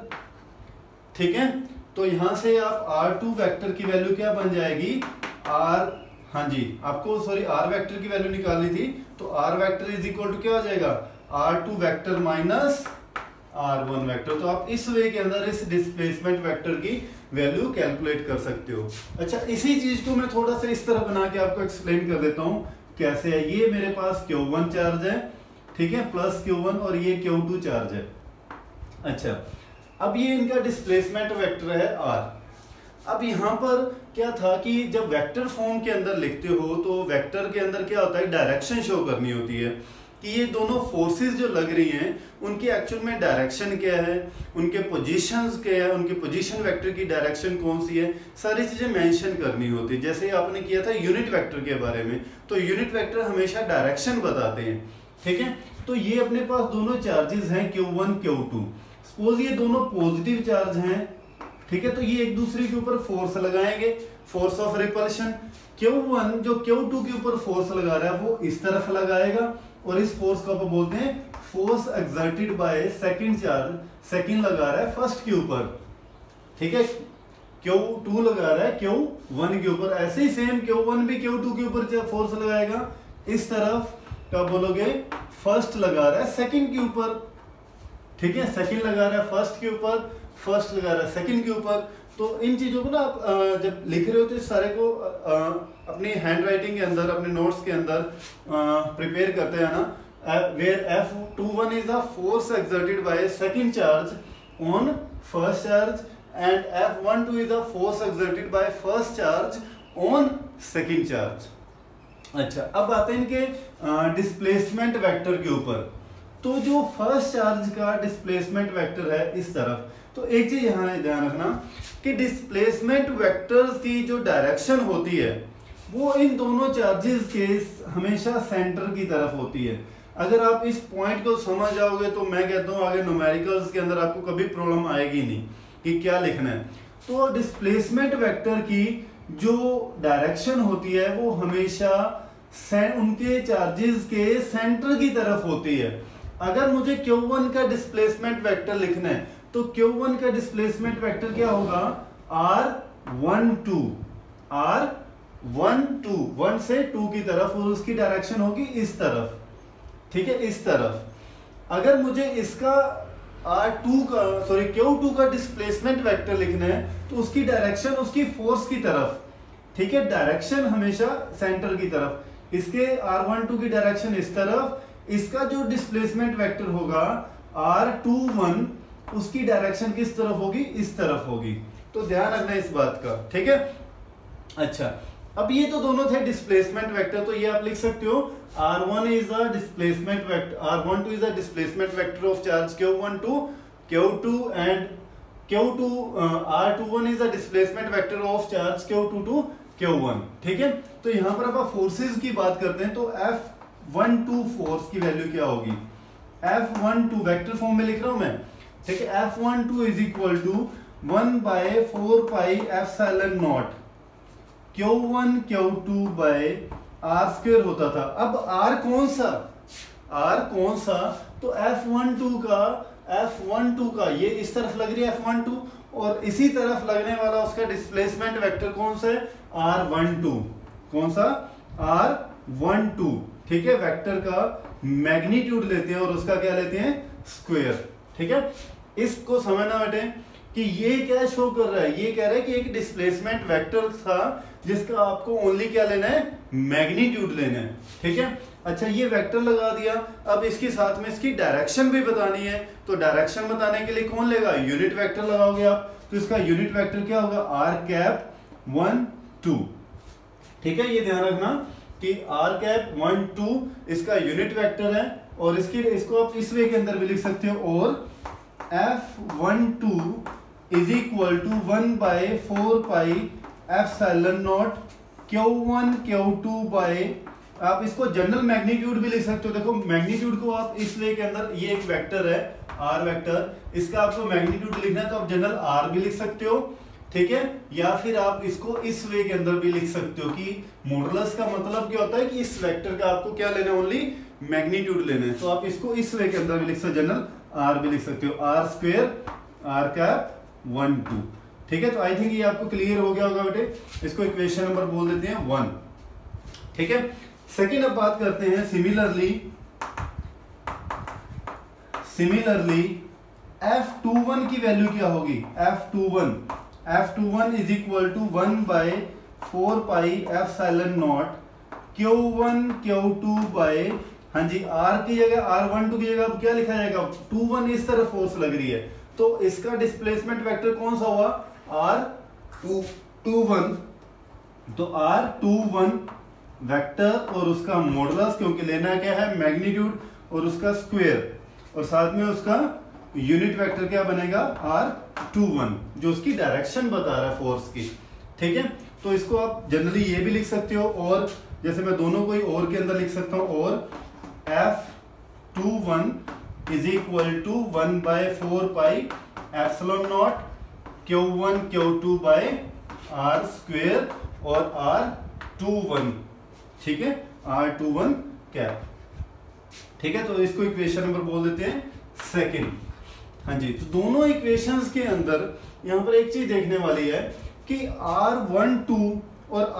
[SPEAKER 1] ठीक है, तो यहां से आप R2 वेक्टर की वैल्यू क्या बन जाएगी, R, हाँ जी आपको सॉरी R वेक्टर की वैल्यू निकालनी थी, तो R vector is equal to क्या हो जाएगा, R2 vector minus R1 vector. तो आप इस वे के अंदर इस डिस्प्लेसमेंट वेक्टर की वैल्यू कैलकुलेट कर सकते हो। अच्छा, इसी चीज को मैं थोड़ा सा इस तरह बना के आपको एक्सप्लेन कर देता हूं कैसे है। ये मेरे पास Q1 चार्ज है, ठीक है, प्लस Q1 और ये Q2 चार्ज है। अच्छा, अब ये इनका डिस्प्लेसमेंट वेक्टर है R। अब यहाँ पर क्या था कि जब वेक्टर फॉर्म के अंदर लिखते हो तो वेक्टर के अंदर क्या होता है, डायरेक्शन शो करनी होती है कि ये दोनों फोर्सेस जो लग रही हैं उनकी एक्चुअल में डायरेक्शन क्या है, उनके पोजीशंस क्या है, उनके पोजीशन वेक्टर की डायरेक्शन कौन सी है, सारी चीजें मेंशन करनी होती है। जैसे आपने किया था यूनिट वेक्टर के बारे में, तो यूनिट वेक्टर हमेशा डायरेक्शन बताते हैं। ठीक है, तो ये अपने पास दोनों चार्जेस हैं Q1 Q2, सपोज ये दोनों पॉजिटिव चार्ज हैं। ठीक है, तो ये एक दूसरे के ऊपर फोर्स लगाएंगे, फोर्स ऑफ रिपल्शन। Q1 जो Q2 के ऊपर फोर्स लगा रहा है वो इस तरफ लगाएगा और इस फोर्स को आप बोलते हैं force exerted by second charge, second लगा रहा है फर्स्ट के ऊपर। ठीक है, Q2 लगा रहा है Q1 के ऊपर, ऐसे ही सेम Q1 भी Q2 के ऊपर फोर्स लगाएगा इस तरफ, क्या बोलोगे, फर्स्ट लगा रहा है सेकंड के ऊपर। ठीक है, सेकंड लगा रहा है फर्स्ट के ऊपर, फर्स्ट लगा रहा है सेकंड के ऊपर। तो इन चीजों को ना आप जब लिख रहे हो तो इस सारे को अपनी हैंड राइटिंग के अंदर, अपने नोट्स के अंदर प्रिपेयर करते हैं ना, where F21 is the force exerted by a second charge on first charge and F12 is the force exerted by first charge on second charge। अच्छा, अब आते हैं इनके डिस्प्लेसमेंट वेक्टर के ऊपर। तो जो फर्स्ट चार्ज का डिस्प्लेसमेंट वेक्टर है इस तरफ, तो एक चीज यहाँ ध्यान रखना कि डिस्प्लेसमेंट वेक्टर्स की जो डायरेक्शन होती है वो इन दोनों चार्जेस के हमेशा सेंटर की तरफ होती है। अगर आप इस पॉइंट को समझ जाओगे तो मैं कहता हूँ आगे न्यूमेरिकल्स के अंदर आपको कभी प्रॉब्लम आएगी नहीं कि क्या लिखना है। तो डिस्प्लेसमेंट वेक्टर की जो डायरेक्शन होती है वो हमेशा उनके चार्जेस के सेंटर की तरफ होती है। अगर मुझे Q1 का डिस्प्लेसमेंट वेक्टर लिखना है तो Q1 का डिस्प्लेसमेंट वेक्टर क्या होगा, R12 1 से 2 की तरफ, और उसकी डायरेक्शन होगी इस तरफ, ठीक है, इस तरफ। अगर मुझे इसका Q2 का डिस्प्लेसमेंट वेक्टर लिखना है तो उसकी डायरेक्शन उसकी फोर्स की तरफ, ठीक है, डायरेक्शन हमेशा सेंटर की तरफ। इसके R12 की डायरेक्शन इस तरफ, इसका जो डिस्प्लेसमेंट वेक्टर होगा R21 उसकी डायरेक्शन किस तरफ होगी, इस तरफ होगी। तो ध्यान रखना इस बात का, ठीक है। अच्छा, अब ये तो दोनों थे डिस्प्लेसमेंट वेक्टर, तो ये आप लिख सकते हो R1 is a displacement vector, R12 is a displacement vector of charge Q1 to Q2 and R21 is a displacement vector of charge Q2 to Q1, ठीक है। तो यहाँ पर आप फोर्सेस की बात करते हैं तो F12 फोर्स की वैल्यू क्या होगी, F12 वेक्टर फॉर्म में लिख रहा हूं मैं, ठीक है। F12 is equal to 1/4 pi epsilon naught Q1 Q2 by R square होता था। अब R कौन सा, तो F12 का ये इस तरफ लग रही है F12, और इसी तरफ लगने वाला उसका डिस्प्लेसमेंट वेक्टर कौन सा है, R12, कौन सा, R12, ठीक है। वेक्टर का मैग्नीट्यूड लेते हैं और उसका क्या लेते हैं, स्क्वायर, ठीक है। इसको समझना बेटे कि ये क्या शो कर रहा है, ये कह रहा है कि एक डिस्प्लेसमेंट वेक्टर था जिसका आपको ओनली क्या लेना है, मैग्नीट्यूड लेना है, ठीक है। अच्छा, ये वेक्टर लगा दिया, अब इसके साथ में इसकी डायरेक्शन भी बतानी है, तो डायरेक्शन बताने के लिए कौन लेगा, यूनिट वेक्टर लगाओगे आप, तो इसका यूनिट वेक्टर क्या होगा, R12, ठीक है। ये ध्यान रखना कि R12 इसका यूनिट वेक्टर है, और इसको आप इस वे के अंदर भी लिख सकते हो, और F12 is equal to 1/4 pi epsilon naught Q1 Q2 by, आप इसको जनरल मैग्नीट्यूड भी लिख सकते हो। देखो मैग्नीट्यूड को आप इस वे के अंदर, ये एक वेक्टर है R वेक्टर, इसका आपको मैग्नीट्यूड लिखना है तो आप जनरल R भी लिख सकते हो, ठीक है। या फिर आप इसको इस वे के अंदर भी लिख सकते हो कि मॉडुलस का मतलब क्या होता है कि इस वेक्टर का आपको क्या लेना है, ओनली मैग्नीट्यूड लेना है, तो आप इसको इस वे के अंदर भी लिख सकते हो, जनरल R भी लिख सकते हो, R स्क्वायर R12, ठीक है। तो आई थिंक ये आपको क्लियर हो गया होगा बेटे। इसको इक्वेशन नंबर बोल देते हैं 1, ठीक है। सेकेंड अब बात करते हैं सिमिलरली F21 की वैल्यू क्या होगी, F21 is equal to 1/4 pi epsilon naught Q1 Q2 by, हाँ जी, R की जगह R12 की जगह अब क्या लिखा जाएगा, 21 इस तरफ फोर्स लग रही है, तो इसका डिस्प्लेसमेंट वेक्टर कौन सा हुआ, R21, तो R21 वेक्टर और उसका मॉडुलस, क्योंकि लेना क्या है, मैग्नीट्यूड, और उसका स्क्वायर, और साथ में उसका यूनिट वेक्टर क्या बनेगा, R21, जो उसकी डायरेक्शन बता रहा है फोर्स की, ठीक है। तो इसको आप जनरली ये भी लिख सकते हो, और जैसे मैं दोनों को ही और के अंदर लिख सकता हूं, और F21 is equal to 1/4 pi epsilon naught Q1 Q2 by R square और R21, ठीक है, R21 कैप, ठीक है। तो इसको इक्वेशन नंबर बोल देते हैं सेकंड, हाँ जी। तो दोनों इक्वेशंस के अंदर यहां पर एक चीज देखने वाली है कि R12 और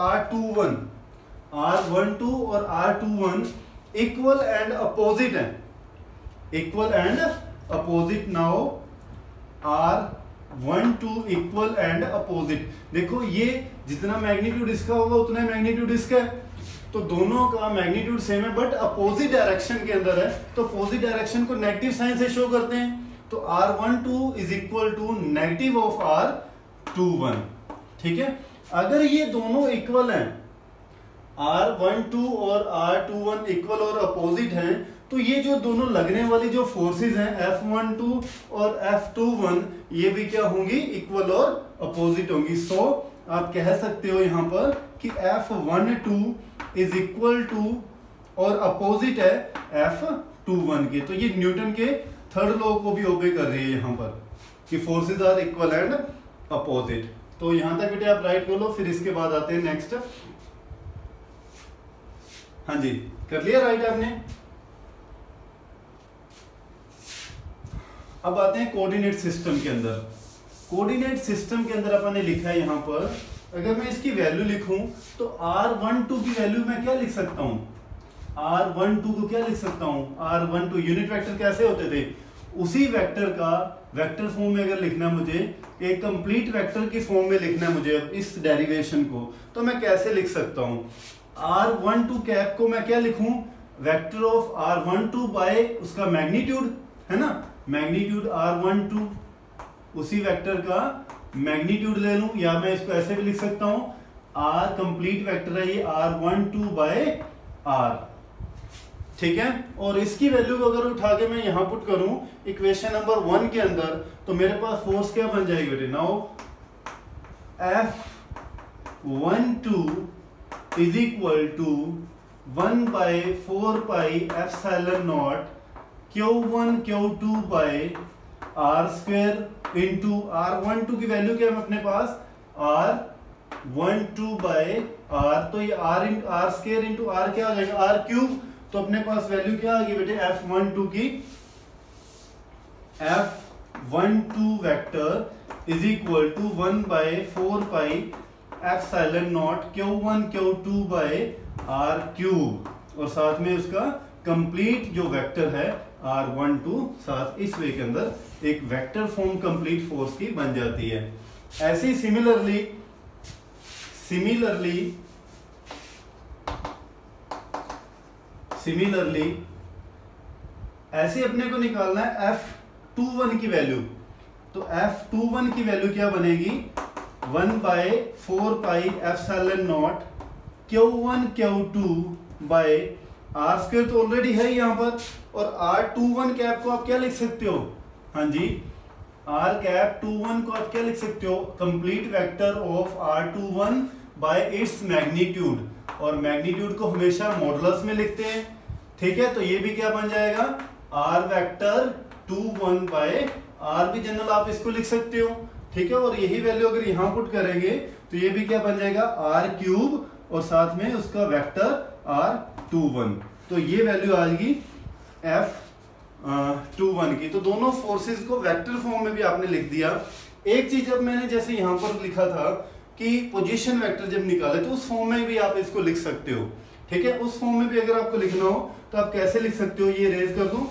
[SPEAKER 1] R21 इक्वल एंड अपोजिट है, equal and opposite. Now R12 equal and opposite, देखो ये जितना मैग्नीट्यूड इसका होगा उतना मैग्नीट्यूड इसका है, तो दोनों का मैग्नीट्यूड सेम है बट अपोजिट डायरेक्शन के अंदर है, तो अपोजिट डायरेक्शन को नेगेटिव साइन से शो करते हैं, तो R12 is equal to negative of R21, ठीक है। अगर ये दोनों इक्वल हैं, R12 और R21 इक्वल और अपोजिट हैं, तो ये जो दोनों लगने वाली जो फोर्सेस हैं F12 और F21, ये भी क्या होंगी, इक्वल और अपोजिट होंगी। सो आप कह सकते हो यहाँ पर कि F12 इज इक्वल टू, और अपोजिट है F21 के। तो ये न्यूटन के थर्ड लॉ को भी ओबे कर रही है यहाँ पर कि forces are equal and opposite. तो यहां तक बेटे आप राइट कर लो, फिर इसके बाद आते हैं नेक्स्ट। हाँ जी, कर लिया राइट आपने। अब आते हैं कोऑर्डिनेट सिस्टम के अंदर। कोऑर्डिनेट सिस्टम के अंदर अपन ने लिखा है यहाँ पर, अगर मैं इसकी वैल्यू लिखूं तो r12 की वैल्यू मैं क्या लिख सकता हूं, r12 को क्या लिख सकता हूं, r12 यूनिट वेक्टर कैसे होते थे, उसी वेक्टर का वेक्टर फॉर्म में अगर लिखना मुझे, एक कंप्लीट वेक्टर की फॉर्म में लिखना मुझे अब इस डेरिवेशन को, तो मैं कैसे लिख सकता हूं, r12 कैप को मैं क्या लिखूं, वेक्टर ऑफ r12 बाय उसका मैग्नीट्यूड है ना, मैग्नीट्यूड r12, उसी वेक्टर का मैग्नीट्यूड ले लूं, या मैं इसको ऐसे भी लिख सकता हूं, r कंप्लीट वेक्टर है ये r12 बाय r, ठीक है। और इसकी वैल्यू को अगर उठा के मैं यहां पुट करूं इक्वेशन नंबर 1 के अंदर, तो मेरे पास फोर्स क्या बन जाएगी बेटे, now F12 is equal to 1 by 4 pi epsilon naught Q1 Q2 by r square into r12 की वैल्यू क्या है अपने पास, r12 बाय r, तो ये r स्क्वायर इंटू r क्या आ जाएगा, r क्यूब। तो अपने पास वैल्यू क्या आ गई बेटे F12 की, F12 vector is equal to 1 by 4 pi epsilon naught Q1 Q2 by r cube, और साथ में उसका कंप्लीट जो वेक्टर है r12, साथ इस वे के अंदर एक वेक्टर फॉर्म कंप्लीट फोर्स की बन जाती है। ऐसे ही सिमिलरली ऐसे अपने को निकालना है F21 की वैल्यू। तो F21 की वैल्यू क्या बनेगी, 1 by 4 pi epsilon naught Q1 Q2 by r square, तो ऑलरेडी है यहाँ पर, और R21 कैप को आप क्या लिख सकते हो, हाँ जी, r कैप 21 को आप क्या लिख सकते हो, complete vector of R21 by its magnitude, और मैग्नीट्यूड को हमेशा मॉडुलस में लिखते हैं, ठीक है। तो ये भी क्या बन जाएगा, r वेक्टर 21 बाय r, भी जनरल आप इसको लिख सकते हो, ठीक है। और यही वैल्यू अगर यहां पुट करेंगे तो ये भी क्या बन जाएगा, r क्यूब, और साथ में उसका वेक्टर r21, तो ये वैल्यू आ जाएगी F21 की। तो दोनों फोर्सेस को वेक्टर फॉर्म में भी आपने लिख दिया। एक चीज अब मैंने जैसे यहां पर लिखा था कि पोजीशन वेक्टर जब निकाले तो उस फॉर्म में भी आप इसको लिख सकते हो, ठीक है। उस फॉर्म में भी अगर आपको लिखना हो तो आप कैसे लिख सकते हो, ये रेज कर दूं,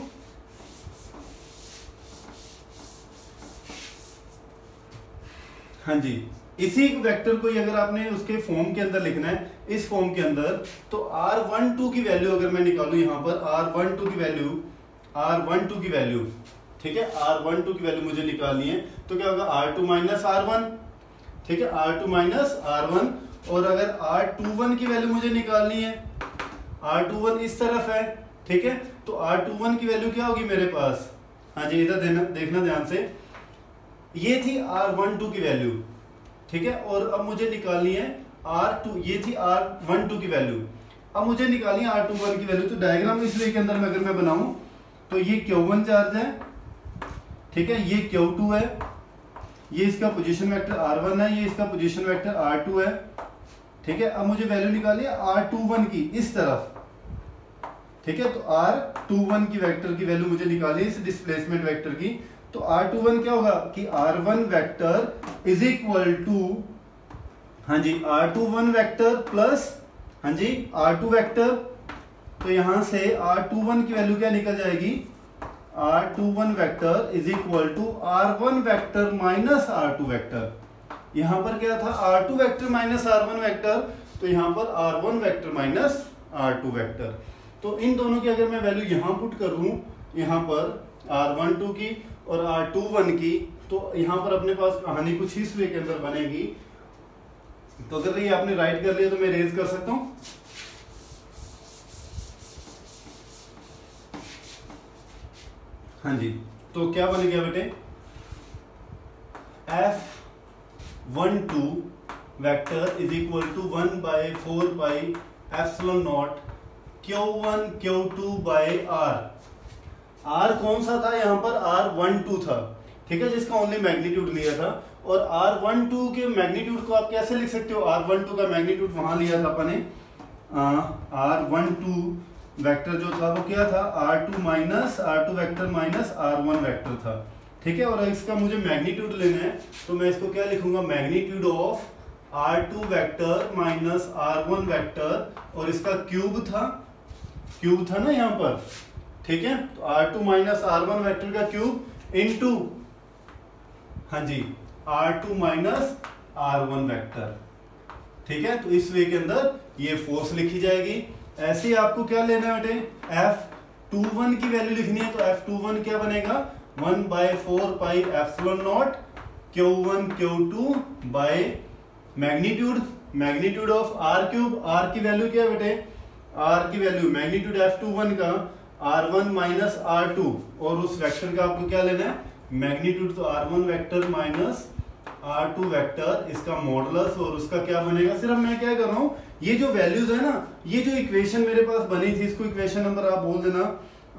[SPEAKER 1] हाँ जी, इसी वेक्टर को अगर आपने उसके फॉर्म के अंदर लिखना है, इस फॉर्म के अंदर, तो r12 की वैल्यू अगर मैं निकालूं यहां पर, r12 की वैल्यू, ठीक है, r12 की वैल्यू मुझे निकालनी है, तो क्या होगा, r2 माइनस r1, ठीक है, r2 माइनस r1। और अगर r21 की वैल्यू मुझे निकालनी है, r21 इस तरफ है, ठीक है, तो r21 की वैल्यू क्या होगी मेरे पास, हाँ जी, इधर देखना ध्यान से, ये थी r12 की वैल्यू, ठीक है। और अब मुझे निकालनी है r2, ये थी r12 की वैल्यू, अब मुझे निकालनी है r21 की वैल्यू। तो डायग्राम इस वे के अंदर में अगर मैं बनाऊं तो ये Q1 चार्ज है, ठीक है, ये Q2 है, ये इसका पोजीशन वेक्टर r1 है, ये इसका पोजीशन वेक्टर r2 है, ठीक है। अब मुझे वैल्यू निकालनी है r21 की इस तरफ, ठीक है। तो r21 की वेक्टर की वैल्यू मुझे निकालनी है इस डिस्प्लेसमेंट वेक्टर की। तो r21 क्या होगा कि r1 vector is equal to, हाँ जी, r21 वेक्टर प्लस, हाँ जी, r2 वेक्टर। तो यहां से r21 की वैल्यू क्या निकल जाएगी, r21 vector is equal to r1 vector minus r2 vector. यहां पर क्या था, r2 vector minus r1 vector, तो यहां पर r1 vector minus r2 vector. तो इन दोनों की अगर मैं वैल्यू यहां पुट करूं, यहां पर r12 की और r21 की, तो यहां पर अपने पास कहानी कुछ इस वे के अंदर बनेगी। तो अगर ये आपने राइट कर लिया तो मैं रेज कर सकता हूं, हाँ जी। तो क्या बन गया बेटे, F12 vector is equal to 1/4 pi epsilon naught Q1 Q2 by R कौन सा था यहाँ पर? R12 था, ठीक है, जिसका ओनली मैग्नीट्यूड लिया था। और R12 के मैग्नीट्यूड को आप कैसे लिख सकते हो? R12 का मैग्नीट्यूड वहां लिया था अपने, R12 वेक्टर जो था वो क्या था? R2 vector minus R1 vector था, ठीक है। और इसका मुझे मैग्नीट्यूड लेना है, तो मैं इसको क्या लिखूंगा? Magnitude of R2 vector minus R1 vector, और इसका क्यूब था ना यहाँ पर, ठीक है। तो R2 माइनस R1 वेक्टर का क्यूब इनटू, हाँ जी, R2 माइनस R1 वेक्टर, ठीक है। तो इस वे के अंदर ये फोर्स लिखी जाएगी। ऐसे ही आपको क्या लेना है बेटे? F21 की वैल्यू लिखनी है, तो F21 क्या बनेगा? 1/4 pi epsilon naught Q1 Q2 by magnitude of R cube. R की वैल्यू क्या है बेटे? R की वैल्यू मैग्नीट्यूड F21 का R1 माइनस R2, और उस वेक्टर का आपको क्या लेना है? मैग्नीट्यूड। तो R1 vector minus R2 vector, इसका मॉडुलस, और उसका क्या बनेगा? सिर्फ मैं क्या कर रहा हूँ, ये जो वैल्यूज है ना, ये जो इक्वेशन मेरे पास बनी थी, इसको इक्वेशन नंबर आप बोल देना,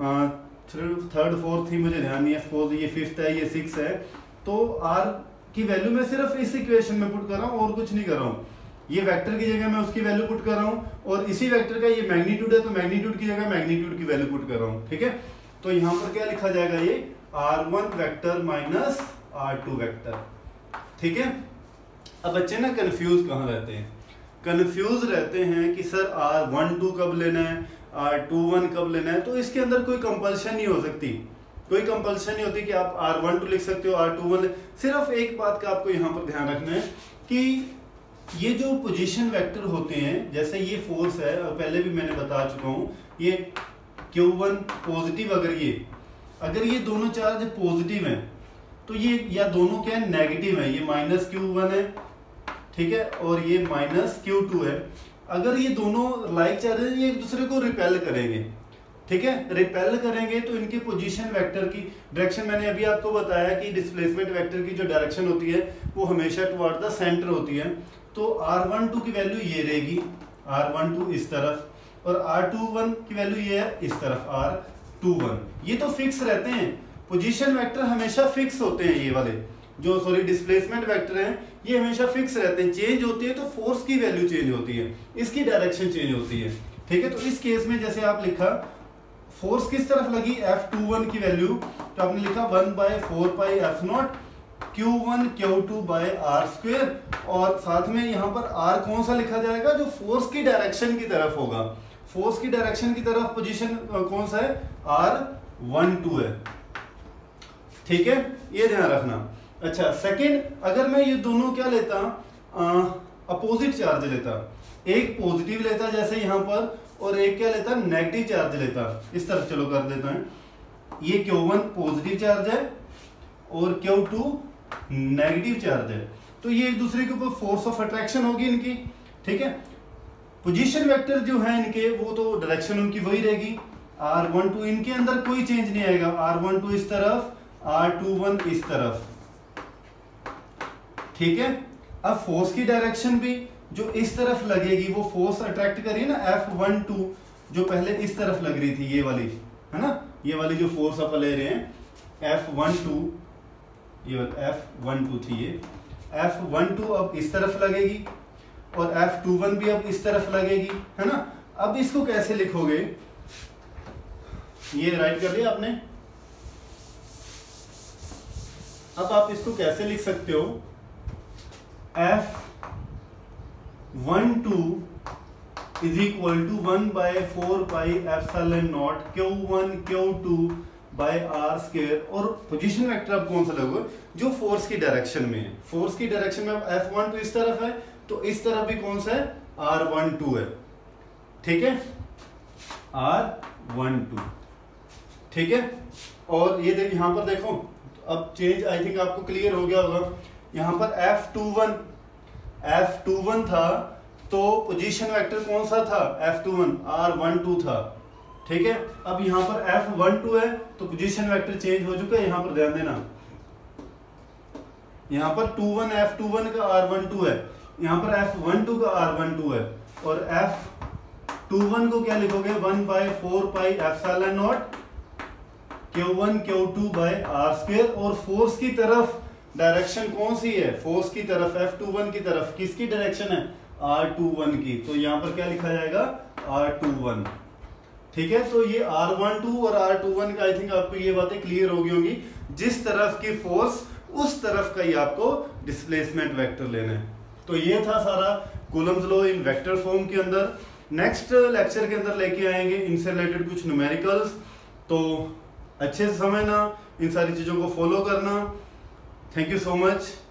[SPEAKER 1] थर्ड फोर्थ थी, मुझे ध्यान नहीं है, सपोज ये फिफ्थ है, ये सिक्स है। तो R की वैल्यू मैं सिर्फ इस इक्वेशन में पुट कर रहा हूँ और कुछ नहीं कर रहा हूँ। ये वेक्टर की जगह मैं उसकी वैल्यू पुट कर रहा हूँ, और इसी वेक्टर का ये मैग्नीट्यूड है, तो मैग्नीट्यूड की जगह मैग्नीट्यूड की वैल्यू पुट कर रहा हूँ, ठीक है। तो यहाँ पर क्या लिखा जाएगा? ये R1 vector minus R2 vector, ठीक है। अब बच्चे ना कंफ्यूज कहाँ रहते हैं? कंफ्यूज रहते हैं कि सर R12 कब लेना है, R21 कब लेना है। तो इसके अंदर कोई कंपल्शन नहीं हो सकती, कोई कंपल्शन नहीं होती कि आप R12 लिख सकते हो, R21। सिर्फ एक बात का आपको यहाँ पर ध्यान रखना है कि ये जो पोजीशन वेक्टर होते हैं, जैसे ये फोर्स है, और पहले भी मैंने बता चुका हूँ, ये Q1 पॉजिटिव, अगर ये दोनों चार्ज पॉजिटिव हैं, तो ये या दोनों क्या है? नेगेटिव है। ये माइनस Q1 है, ठीक है, और ये माइनस Q2 है। अगर ये दोनों लाइक चार्ज है, ये एक दूसरे को रिपेल करेंगे, ठीक है, रिपेल करेंगे, तो इनके पोजीशन वेक्टर की डायरेक्शन, मैंने अभी आपको बताया कि डिस्प्लेसमेंट वेक्टर की जो डायरेक्शन होती है वो हमेशा टुवर्ड द सेंटर होती है। तो R12 की वैल्यू ये रहेगी, R12 इस तरफ, और R21 की वैल्यू ये है इस तरफ, R21। ये तो फिक्स रहते हैं, पोजीशन वेक्टर हमेशा फिक्स होते हैं। ये वाले जो डिस्प्लेसमेंट वेक्टर हैं, ये हमेशा फिक्स रहते हैं। चेंज होती है तो फोर्स की वैल्यू चेंज होती है, इसकी डायरेक्शन चेंज होती है, ठीक है। तो इस केस में जैसे आप लिखा, फोर्स किस तरफ लगी? F21 की वैल्यू, तो आपने लिखा 1/4 pi F naught Q1 Q2 by R square, और साथ में यहाँ पर R कौन सा लिखा जाएगा? जो फोर्स की डायरेक्शन की तरफ होगा। फोर्स की डायरेक्शन की तरफ पोजीशन कौन सा है? R12 है, ठीक है, ये ध्यान रखना। अच्छा, सेकंड, अगर मैं ये दोनों क्या लेता, अपोजिट चार्ज लेता, एक पॉजिटिव लेता जैसे यहाँ पर, और एक क्या लेता? नेगेटिव चार्ज लेता। इस तरफ चलो कर देता है, ये Q1 पॉजिटिव चार्ज है और Q2 नेगेटिव चार्ज है, तो ये एक दूसरे के ऊपर फोर्स ऑफ अट्रैक्शन होगी इनकी, ठीक है। पोजीशन वेक्टर जो है इनके, वो तो डायरेक्शन उनकी वही रहेगी, R12, इनके अंदर कोई चेंज नहीं आएगा। R12 इस तरफ, R21 इस तरफ, ठीक है। अब फोर्स की डायरेक्शन भी जो इस तरफ लगेगी, वो फोर्स अट्रैक्ट करिए ना, F12 जो पहले इस तरफ लग रही थी, ये वाली है ना, ये वाली जो फोर्स आप ले रहे हैं F12, ये F12 थी, ये F12 अब इस तरफ लगेगी, और F21 भी अब इस तरफ लगेगी, है ना। अब इसको कैसे लिखोगे? ये राइट कर लिया आपने। अब आप इसको कैसे लिख सकते हो? F12 is equal to 1/4 pi epsilon naught Q1 Q2 by R square, और पोजीशन वेक्टर अब कौन सा लगेगा? जो फोर्स की डायरेक्शन में है। फोर्स की डायरेक्शन में F12 इस तरफ है, तो इस तरफ भी कौन सा है? R12 है, ठीक है, R12, ठीक है। और ये देख, यहां पर देखो, अब चेंज आई थिंक आपको क्लियर हो गया होगा। यहां पर F21 था, तो पोजीशन वेक्टर कौन सा था? F21, R12 था, ठीक है। अब यहां पर F12 है, तो पोजीशन वेक्टर चेंज हो चुका है, यहां पर ध्यान देना। यहां पर F21 का R12 है, यहाँ पर F12 का R12 है और F21 को क्या लिखोगे 1/4πε0 Q1 Q2 by R square. और फोर्स की तरफ डायरेक्शन कौन सी है, फोर्स की तरफ F21 की तरफ किसकी डायरेक्शन है, R21 की, तो यहाँ पर क्या लिखा जाएगा R21। ठीक है, तो ये R12 और R21 का आई थिंक आपको ये बातें क्लियर हो गई होंगी। जिस तरफ की फोर्स उस तरफ का ही आपको डिस्प्लेसमेंट वेक्टर लेना है। तो ये था सारा Coulomb's law in vector form के अंदर। नेक्स्ट लेक्चर के अंदर लेके आएंगे इनसे रिलेटेड कुछ न्यूमेरिकल्स, तो अच्छे से समझना, इन सारी चीज़ों को फॉलो करना। Thank you so much.